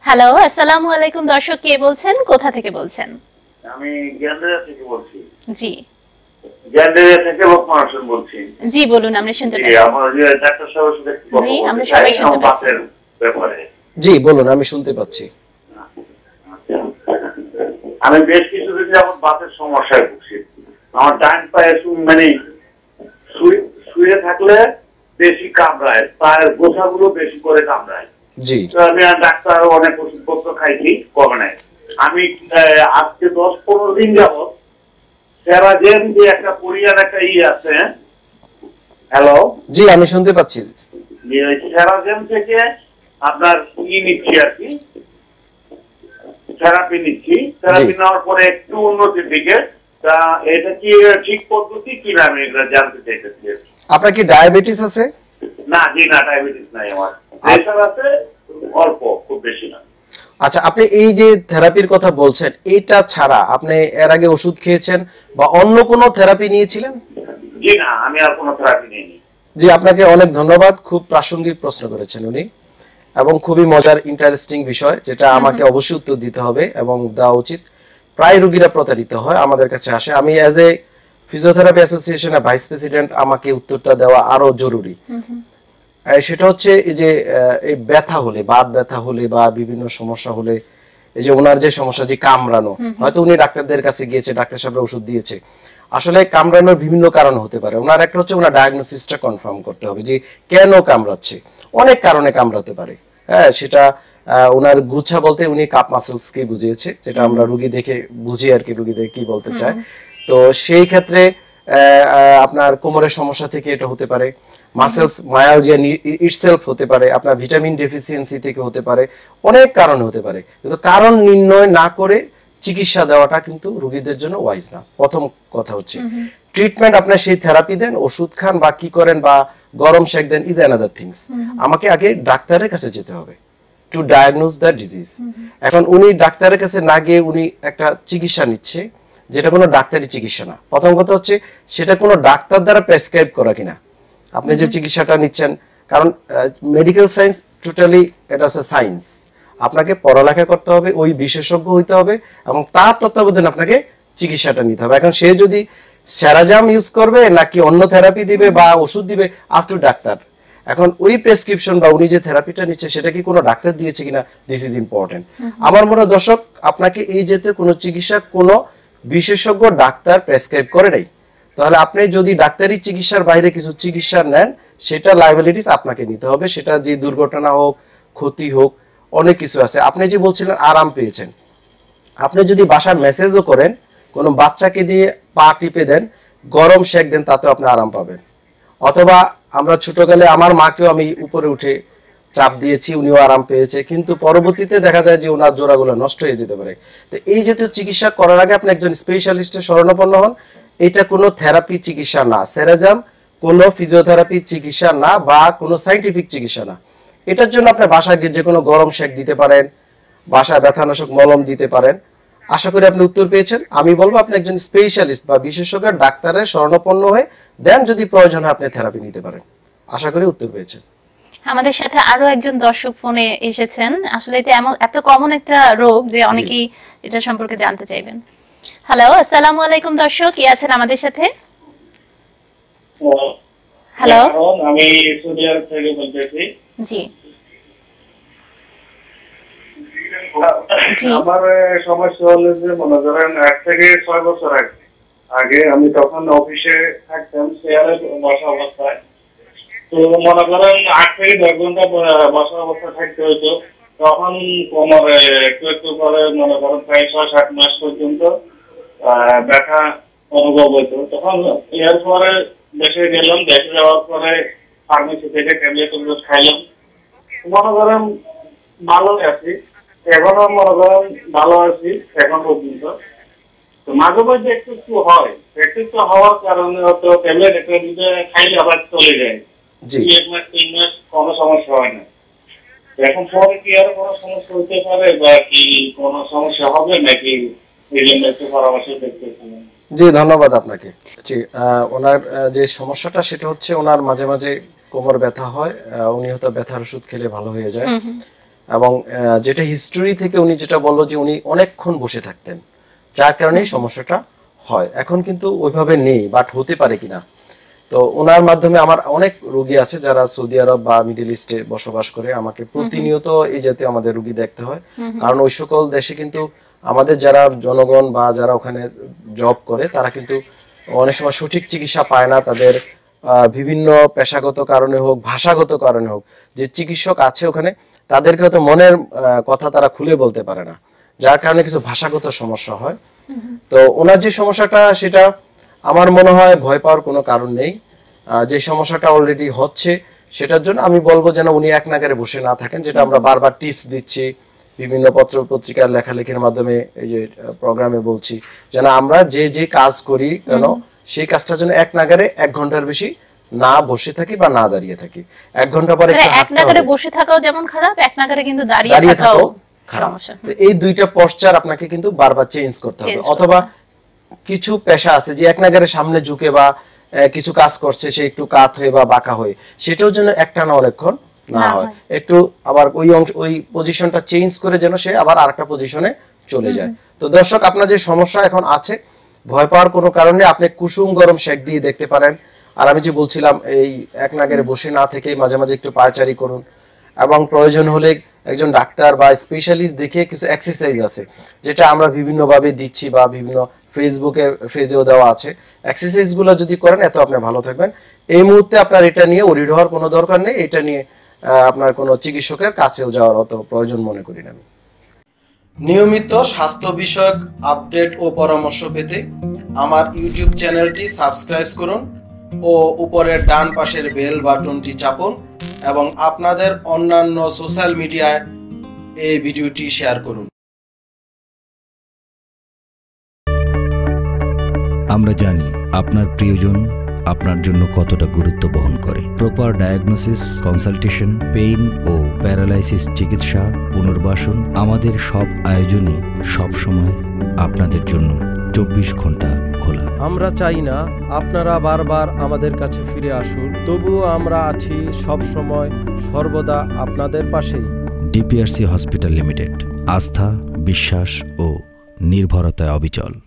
Hello, আসসালামু আলাইকুম দর্শক, কে বলছেন, কোথা থেকে বলছেন? আমি জ্ঞানদেয়া থেকে বলছি। জি, জ্ঞানদেয়া থেকে লোকমান হোসেন বলছি। জি বলুন, আমরা শুনতে পাচ্ছি। আমার ডাক্তার সাহেবের সাথে একটু কথা জি, বলতে আমরা চাই সবাই শুনতে পাচ্ছি। বাতের ব্যাপারে। জি বলুন, আমি শুনতে পাচ্ছি। আমি বেশ কিছুদিন যাবত বাতের সমস্যায় ভুগছি। আমার ডান পায়ে মানে শুয়ে থাকলে বেশি কামড়ায়, পায়ের গোছাগুলো বেশি করে কামড়ায়। জি, আমি ডাক্তার অনেক ওষুধপত্র খাইছি, কমে নাই। আমি আজকে 10-15 দিন যাবত সেরাজেন যে একটা কোরিয়ার একটা আছে, হ্যালো, জি আমি শুনতে পাচ্ছি। সেরাজেন থেকে আপনার নিচ্ছি আর কি, থেরাপি নিচ্ছি। থেরাপি নেওয়ার পরে একটু উন্নতির দিকে। তা এটা কি ঠিক পদ্ধতি কিনা আমি এটা জানতে চাইতেছি। আপনার কি ডায়াবেটিস আছে? না, জি না, ডায়াবেটিস নাই আমার। প্রেসার আছে অল্প, খুব বেশি না। আচ্ছা, আপনি এই যে থেরাপির কথা বলছেন, এটা ছাড়া আপনি এর আগে ওষুধ খেয়েছেন বা অন্য কোনো থেরাপি নিয়েছিলেন? জি না, আমি আর কোনো থেরাপি নিইনি। জি, আপনাকে অনেক ধন্যবাদ। খুব প্রাসঙ্গিক প্রশ্ন করেছেন উনি, এবং খুবই মজার ইন্টারেস্টিং বিষয়, যেটা আমাকে অবশ্যই উত্তর দিতে হবে এবং দেওয়া উচিত। প্রায় রোগীরা প্রতারিত হয়, আমাদের কাছে আসে। আমি অ্যাজ এ ফিজিওথেরাপি অ্যাসোসিয়েশনের ভাইস প্রেসিডেন্ট, আমাকে উত্তরটা দেওয়া আরো জরুরি। সেটা হচ্ছে এই যে এই ব্যথা হলে, বাত ব্যথা হলে বা বিভিন্ন সমস্যা হলে, এই যে ওনার যে সমস্যা, যে কামড়ানো, হয়তো উনি ডাক্তারদের কাছে গিয়েছে, ডাক্তার সাহেব ওষুধ দিয়েছে। আসলে কামড়ানোর বিভিন্ন কারণ হতে পারে। ওনার একটা হচ্ছে ওনার ডায়াগনোসিসটা কনফার্ম করতে হবে যে কেন কামড়াচ্ছে। অনেক কারণে কামড়াতে পারে। হ্যাঁ, সেটা ওনার গুচ্ছা বলতে উনি কাপ মাসেলস কে বুঝিয়েছে, যেটা আমরা রোগী দেখে বুঝি আর কি, রোগীদের কি বলতে চায়। তো সেই ক্ষেত্রে আপনার কোমরের সমস্যা থেকে এটা হতে পারে, মাসেলস মায়ালজিয়া ইটসেলফ হতে পারে, আপনার ভিটামিন ডেফিসিয়েন্সি থেকে হতে পারে, অনেক কারণ হতে পারে। কিন্তু কারণ নির্ণয় না করে চিকিৎসা দেওয়াটা কিন্তু রোগীদের জন্য ওয়াইজ না। প্রথম কথা হচ্ছে ট্রিটমেন্ট, আপনার সেই থেরাপি দেন, ওষুধ খান বা কি করেন বা গরম শেক দেন, ইজ অ্যানাদার থিংস। আমাকে আগে ডাক্তারের কাছে যেতে হবে টু ডায়াগনোজ দ্য ডিজিজ। এখন উনি ডাক্তারের কাছে না গিয়ে উনি একটা চিকিৎসা নিচ্ছে, যেটা কোনো ডাক্তারি চিকিৎসা না। প্রথম কথা হচ্ছে সেটা কোনো ডাক্তার দ্বারা প্রেসক্রাইব করা কিনা আপনি যে চিকিৎসাটা নিচ্ছেন। কারণ মেডিকেল সায়েন্স টোটালি এটা হচ্ছে সায়েন্স। আপনাকে পড়ালেখা করতে হবে, ওই বিশেষজ্ঞ হইতে হবে এবং তার তত্ত্বাবধানে আপনাকে চিকিৎসাটা নিতে হবে। এখন সে যদি সেরাজাম ইউজ করবে নাকি অন্য থেরাপি দিবে বা ওষুধ দিবে, আপ টু ডাক্তার। এখন ওই প্রেসক্রিপশন বা উনি যে থেরাপিটা নিচ্ছে সেটা কি কোনো ডাক্তার দিয়েছে কিনা, দিস ইজ ইম্পর্টেন্ট। আমার মনে হয় দর্শক, আপনাকে এই যেতে কোনো চিকিৎসা কোনো বিশেষজ্ঞ ডাক্তার প্রেসক্রাইব করে নাই, তাহলে আপনি যদি ডাক্তারি চিকিৎসার বাইরে কিছু চিকিৎসা নেন, সেটা লায়াবিলিটিস আপনাকে নিতে হবে। সেটা যে দুর্ঘটনা হোক, ক্ষতি হোক, অনেক কিছু আছে। আপনি যে বলছিলেন আরাম পেয়েছেন, আপনি যদি বাসার মেসেজও করেন, কোনো বাচ্চাকে দিয়ে পা টিপে দেন, গরম শেক দেন, তাতেও আপনি আরাম পাবেন। অথবা আমরা ছোটকালে আমার মাকেও আমি উপরে উঠে চাপ দিয়েছি, উনিও আরাম পেয়েছে, কিন্তু পরবর্তীতে দেখা যায় যে ওনার জোড়াগুলো নষ্ট হয়ে যেতে পারে। তো এই জাতীয় চিকিৎসা করার আগে আপনি একজন স্পেশালিস্টের শরণাপন্ন হন। এটা কোনো থেরাপি চিকিৎসা না, সেরাজাম কোনো ফিজিওথেরাপি চিকিৎসা না বা কোনো সাইন্টিফিক চিকিৎসা না। এটার জন্য আপনি বাসায় গিয়ে যে কোনো গরম শেক দিতে পারেন, বাসায় ব্যথানাশক মলম দিতে পারেন। আশা করি আপনি উত্তর পেয়েছেন। আমি বলবো আপনি একজন স্পেশালিস্ট বা বিশেষজ্ঞ ডাক্তারের শরণাপন্ন হয়ে দেন যদি প্রয়োজন হয় আপনি থেরাপি নিতে পারেন। আশা করি উত্তর পেয়েছেন। আমাদের সাথে আরো একজন দর্শক ফোনে এসেছেন। আসলে এটা এত কমন একটা রোগ যে অনেকেই এটা সম্পর্কে জানতে চাইবেন। হ্যালো, আসসালামু আলাইকুম দর্শক, কে আছেন আমাদের সাথে? হ্যালো, আমি সৌদি আরব থেকে বলতেছি। জি, আমার সমস্যা হলো যে মনে করেন 1 থেকে 6 বছর আগে আমি তখন অফিসে থাকতাম, চেয়ারে বসা অবস্থায়। তো মনে করেন 8 থেকে 10 ঘন্টা বসা অবস্থায় থাকতে হইতো। তখন কোমরে একটু একটু করে মনে করেন প্রায় 6-7 মাস পর্যন্ত ব্যথা অনুভব হইতো। তখন এরপরে দেশে গেলাম, দেশে যাওয়ার পরে ফার্মেসি থেকে ট্যাবলেট খাইলাম, মনে করেন ভালো আছি। এখনো মনে করেন ভালো আছি এখন পর্যন্ত। তো মাঝে মাঝে একটু একটু হয়, একটু একটু হওয়ার কারণে হয়তো ট্যাবলেট একটা দিতে খাইলে আবার চলে যায়। 1 মাস 3 মাস কোনো সমস্যা হয় না। এখন পরে কি আর কোনো সমস্যা হতে পারে বা কি কোনো সমস্যা হবে নাকি, এই জন্য একটু পরামর্শ দেখতে চাই। জি, ধন্যবাদ আপনাকে। জি, ওনার যে সমস্যাটা সেটা হচ্ছে ওনার মাঝে মাঝে কোমর ব্যথা হয়, উনি হয়তো ব্যথার ওষুধ খেলে ভালো হয়ে যায়। এবং যেটা হিস্টোরি থেকে উনি যেটা বললো যে উনি অনেকক্ষণ বসে থাকতেন, যার কারণে সমস্যাটা হয়। এখন কিন্তু ওইভাবে নেই, বাট হতে পারে কিনা। তো ওনার মাধ্যমে আমার অনেক রোগী আছে যারা সৌদি আরব বা মিডল ইস্টে বসবাস করে, আমাকে প্রতিনিয়ত এই জাতীয় আমাদের রোগী দেখতে হয়। কারণ ওই সকল দেশে কিন্তু আমাদের যারা জনগণ বা যারা ওখানে জব করে তারা কিন্তু অনেক সময় সঠিক চিকিৎসা পায় না। তাদের বিভিন্ন পেশাগত কারণে হোক, ভাষাগত কারণে হোক, যে চিকিৎসক আছে ওখানে তাদেরকে হয়তো মনের কথা তারা খুলে বলতে পারে না, যার কারণে কিছু ভাষাগত সমস্যা হয়। তো ওনার যে সমস্যাটা সেটা আমার মনে হয় ভয় পাওয়ার কোনো কারণ নেই। যে সমস্যাটা অলরেডি হচ্ছে সেটার জন্য আমি বলবো যেন উনি এক নাগারে বসে না থাকেন, যেটা আমরা বারবার টিপস দিচ্ছি বিভিন্ন পত্র পত্রিকার লেখালেখির মাধ্যমে, এই যে প্রোগ্রামে বলছি যেন আমরা যে যে কাজ করি কেন সেই কাজটার জন্য এক নাগারে 1 ঘন্টার বেশি না বসে থাকি বা না দাঁড়িয়ে থাকি। 1 ঘন্টা পরে এক নাগারে বসে থাকাও যেমন খারাপ, এক নাগারে কিন্তু দাঁড়িয়ে থাকাও খারাপ। এই দুইটা পশ্চার আপনাকে কিন্তু বারবার চেঞ্জ করতে হবে। অথবা কিছু পেশা আছে যে এক নাগারে সামনে ঝুঁকে বা কিছু কাজ করছে সে একটু কাত হয়ে বা বাঁকা হয়ে, সেটাও যেন একটানা অনেকক্ষণ না হয়, একটু আবার ওই পজিশনটা চেঞ্জ করে যেন সে আবার আরেকটা পজিশনে চলে যায়। তো দর্শক, আপনার যে সমস্যা এখন আছে ভয় পাওয়ার কোনো কারণে, আপনি কুসুম গরম শেক দিয়ে দেখতে পারেন। আর আমি যে বলছিলাম এই এক নাগারে বসে না থেকে মাঝে মাঝে একটু পায়চারি করুন, এবং প্রয়োজন হলে একজন ডাক্তার বা স্পেশালিস্ট দেখে কিছু এক্সারসাইজ আছে যেটা আমরা বিভিন্নভাবে দিচ্ছি বা বিভিন্ন ফেসবুকে পেজেও দেওয়া আছে। এক্সারসাইজগুলো যদি করেন এত আপনি ভালো থাকবেন। এই মুহূর্তে আপনার এটা নিয়ে ওরিড হওয়ার কোনো দরকার নেই, এটা নিয়ে আপনার কোনো চিকিৎসকের কাছেও যাওয়ার অত প্রয়োজন মনে করি না। নিয়মিত স্বাস্থ্য বিষয়ক আপডেট ও পরামর্শ পেতে আমার ইউটিউব চ্যানেলটি সাবস্ক্রাইব করুন ও উপরের ডান পাশের বেল বাটনটি চাপুন, এবং আপনাদের অন্যান্য সোশ্যাল মিডিয়ায় এই ভিডিওটি শেয়ার করুন। আমরা জানি আপনার প্রিয়জন আপনার জন্য কতটা গুরুত্ব বহন করে। প্রপার ডায়াগনোসিস, কনসালটেশন, পেইন ও প্যারালাইসিস চিকিৎসা, পুনর্বাসন, আমাদের সব আয়োজনই সবসময় আপনাদের জন্য 24 ঘন্টা খোলা। আমরা চাই না আপনারা বারবার আমাদের কাছে ফিরে আসুন, তবুও আমরা আছি সব সময় সর্বদা আপনাদের পাশেই। ডিপিআরসি হসপিটাল লিমিটেড, আস্থা, বিশ্বাস ও নির্ভরতায় অবিচল।